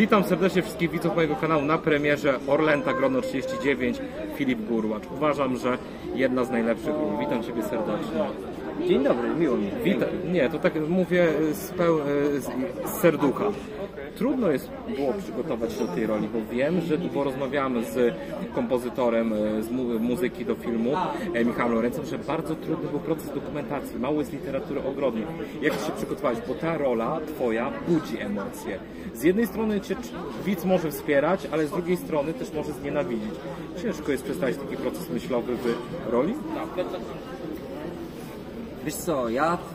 Witam serdecznie wszystkich widzów mojego kanału na premierze Orlęta Grono 39, Filip Gurłacz. Uważam, że jedna z najlepszych ról. Witam Ciebie serdecznie. Dzień dobry, miło mi. Nie, to tak mówię z serducha. Trudno było przygotować się do tej roli, bo wiem, bo rozmawiamy z kompozytorem z muzyki do filmu, Michałem Lorencem, że bardzo trudny był proces dokumentacji. Mało jest literatury ogromnie. Jak się przygotowałeś? Bo ta rola Twoja budzi emocje. Z jednej strony Cię widz może wspierać, ale z drugiej strony też może znienawidzić. Ciężko jest przedstawić taki proces myślowy w roli? Wiesz co,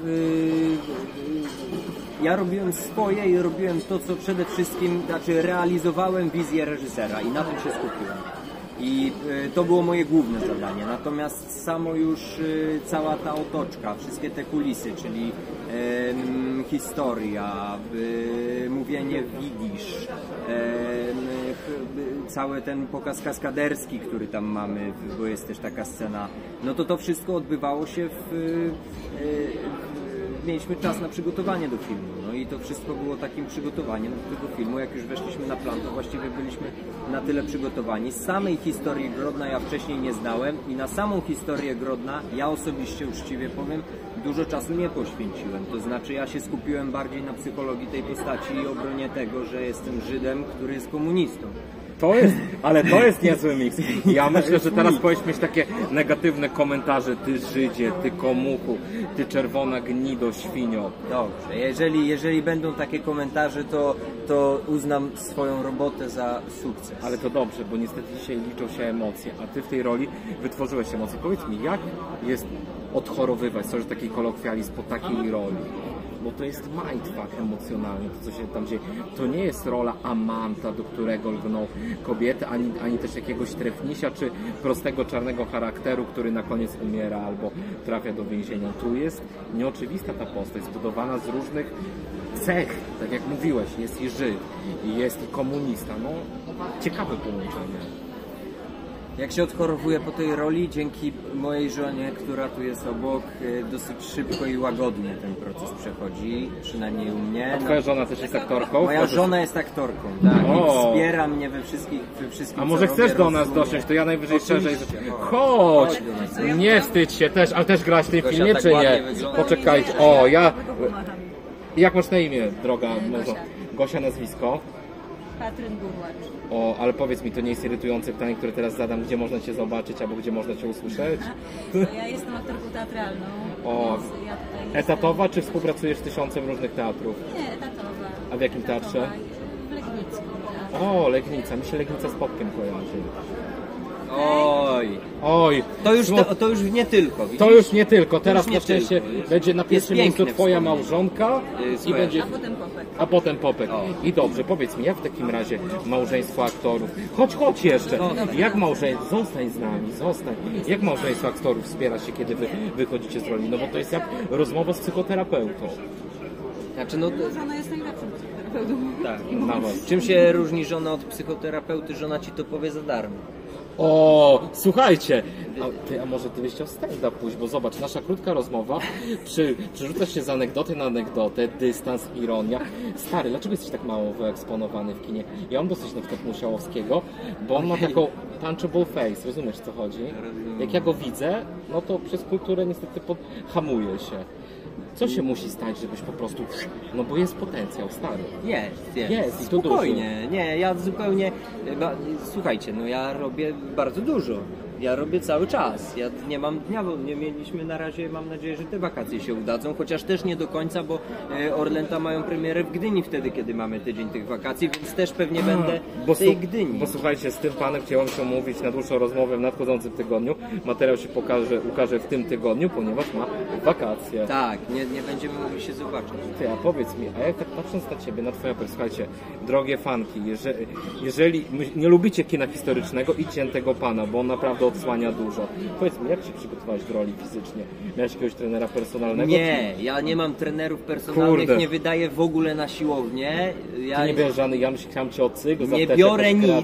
ja robiłem swoje i robiłem to, co przede wszystkim, znaczy realizowałem wizję reżysera i na tym się skupiłem. I to było moje główne zadanie. Natomiast samo już cała ta otoczka, wszystkie te kulisy, czyli historia, mówienie widzisz, cały ten pokaz kaskaderski, który tam mamy, bo jest też taka scena, no to wszystko odbywało się mieliśmy czas na przygotowanie do filmu, no i to wszystko było takim przygotowaniem do tego filmu. Jak już weszliśmy na plan, to właściwie byliśmy na tyle przygotowani. Samej historii Grodna ja wcześniej nie znałem i na samą historię Grodna ja osobiście, uczciwie powiem, dużo czasu nie poświęciłem. To znaczy ja się skupiłem bardziej na psychologii tej postaci i obronie tego, że jestem Żydem, który jest komunistą. Ale to jest niezły miks. Ja myślę, że teraz powinieneś mieć takie negatywne komentarze: ty Żydzie, ty komuchu, ty czerwona gnido, świnio. Dobrze, jeżeli będą takie komentarze, to uznam swoją robotę za sukces. Ale to dobrze, bo niestety dzisiaj liczą się emocje, a ty w tej roli wytworzyłeś emocje. Powiedz mi, jak jest odchorowywać, sorry, taki kolokwializm po takiej roli? Bo to jest mindfuck emocjonalny, to co się tam dzieje. To nie jest rola amanta, do którego lgną kobiety, ani też jakiegoś trefnisia, czy prostego czarnego charakteru, który na koniec umiera albo trafia do więzienia. Tu jest nieoczywista ta postać, zbudowana z różnych cech, tak jak mówiłeś, jest i Żyd, i jest i komunista. No, ciekawe połączenie. Jak się odchorowuję po tej roli, dzięki mojej żonie, która tu jest obok, dosyć szybko i łagodnie ten proces przechodzi, przynajmniej u mnie. A twoja żona też jest aktorką? Moja żona jest aktorką, tak, i wspiera mnie we wszystkim. A może chcesz do nas dosiąść, to ja najwyżej szerzej... Chodź! Nie wstydź się też, ale też grałaś w tym filmie, tak czy nie? Poczekajcie, jak masz na imię, droga? Gosia, nazwisko? Katryn Gurłacz. O, ale powiedz mi, to nie jest irytujące pytanie, które teraz zadam, gdzie można Cię zobaczyć, albo gdzie można Cię usłyszeć? Ja jestem aktorką teatralną. O, ja etatowa, czy współpracujesz z 1000 różnych teatrów? Nie, etatowa. A w jakim teatrze? W Legnicy. O, Legnica. Mi się Legnica z Popkiem kojarzy. Oj. To już nie tylko. Widzisz? To już nie tylko. Teraz już na szczęście będzie na pierwszym miejscu Twoja małżonka i będzie... A potem Popek. I dobrze, powiedz mi, jak w takim razie małżeństwo aktorów? Chodź jeszcze. Jak małżeństwo... Zostań z nami, zostań. Jak małżeństwo aktorów wspiera się, kiedy wy wychodzicie z roli? No bo to jest jak rozmowa z psychoterapeutą. Znaczy, Żona jest najlepszym psychoterapeutą. Tak. Czym się różni żona od psychoterapeuty? Żona ci to powie za darmo. O, słuchajcie, a może ty byś chciał stand-up pójść, bo zobacz, nasza krótka rozmowa, przerzucasz się z anegdoty na anegdotę, dystans, ironia. Stary, dlaczego jesteś tak mało wyeksponowany w kinie? Ja mam dosyć na przykład Musiałowskiego, bo on ma taką punchable face, rozumiesz co chodzi? Jak ja go widzę, no to przez kulturę niestety hamuje się. Co się musi stać, żebyś po prostu... No bo jest potencjał, stary. Jest. Spokojnie. Nie, ja zupełnie... Słuchajcie, no ja robię bardzo dużo. Ja robię cały czas. Ja nie mam dnia, bo nie mieliśmy na razie, mam nadzieję, że te wakacje się udadzą, chociaż też nie do końca, bo Orlęta mają premierę w Gdyni wtedy, kiedy mamy tydzień tych wakacji, więc też pewnie będę w tej Gdyni. Bo słuchajcie, z tym panem chciałem się umówić na dłuższą rozmowę w nadchodzącym tygodniu. Materiał się ukaże w tym tygodniu, ponieważ ma wakacje. Tak, nie będziemy mogli się zobaczyć. Ty, a powiedz mi, a jak tak patrząc na Ciebie, na Twoją perswę, słuchajcie, drogie fanki, jeżeli nie lubicie kina historycznego, idźcie na tego pana, bo on naprawdę odsłania dużo. Powiedz mi, jak się przygotowałeś do roli fizycznie? Miałeś jakiegoś trenera personalnego? Nie, ja nie mam trenerów personalnych, nie wydaję w ogóle na siłownię. Ty nie bierzesz żadnych, ja chciałem Cię o cykl, nie biorę nic.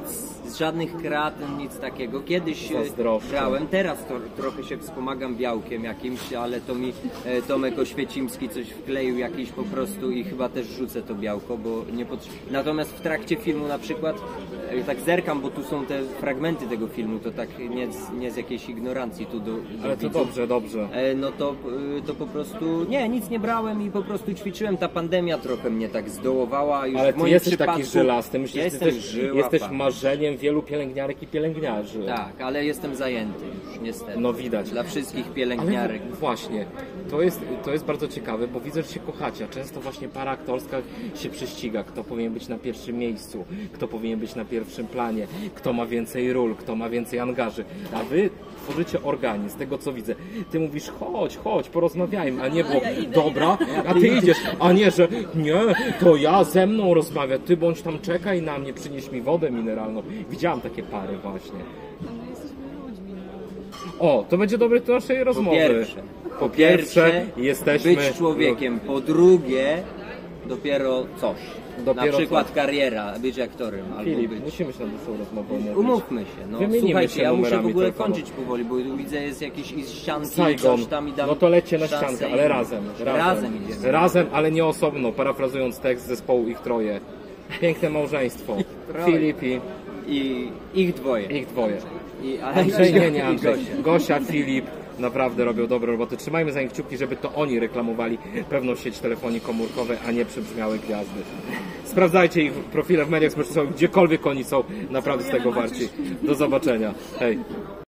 z żadnych kreatyn, nic takiego. Kiedyś Zazdroszczę. grałem, teraz trochę się wspomagam białkiem jakimś, ale to mi Tomek Oświecimski coś wkleił jakiś po prostu i chyba też rzucę to białko, bo nie Natomiast w trakcie filmu na przykład, tak zerkam, bo tu są te fragmenty tego filmu, to tak nie z jakiejś ignorancji tu do Ale to widzów. dobrze. No to po prostu nic nie brałem i po prostu ćwiczyłem. Ta pandemia trochę mnie tak zdołowała. Już Ale w ty moim jesteś przypadku, taki żylasty, myślę, że jestem jesteś żyłapa. marzeniem wielu pielęgniarek i pielęgniarzy. Tak, ale jestem zajęty już niestety. No widać. Dla wszystkich Ale pielęgniarek. właśnie, to jest bardzo ciekawe, bo widzę, że się kochacie, a często właśnie para aktorska się prześciga, kto powinien być na pierwszym miejscu, kto powinien być na pierwszym planie, kto ma więcej ról, kto ma więcej angaży, a wy tworzycie organizm, z tego co widzę. Ty mówisz, chodź, porozmawiajmy, a nie było, dobra, a ty idziesz, a nie, że nie, to ja ze mną rozmawiam, ty bądź tam czekaj na mnie, przynieś mi wodę mineralną. Widziałam takie pary właśnie. No my jesteśmy ludźmi. O, to będzie dobre do naszej rozmowy. Po pierwsze jesteśmy być człowiekiem, po drugie dopiero coś. Dopiero na przykład coś. kariera, być aktorem albo Filip, być... musimy się na dłuższą rozmowę umówić. Umówmy się, no Wymienimy słuchajcie, się ja muszę w numerami ogóle telefonu. kończyć powoli, bo widzę jest jakieś ścianki, Saigon, coś tam i dam no to lecie na szansę ściankę, i- ale razem. idziemy. Razem, ale nie osobno, parafrazując tekst zespołu Ich Troje. Piękne małżeństwo. Troje. Filip I ich dwoje. ich dwoje. Andrzej, Nie, Andrzej. Gosia, Filip naprawdę robią dobrą robotę. Trzymajmy za nich kciuki, żeby to oni reklamowali pewną sieć telefonii komórkowej, a nie przybrzmiałe gwiazdy. Sprawdzajcie ich profile w mediach społecznościowych, gdziekolwiek oni są, naprawdę z tego warci. Do zobaczenia. Hej.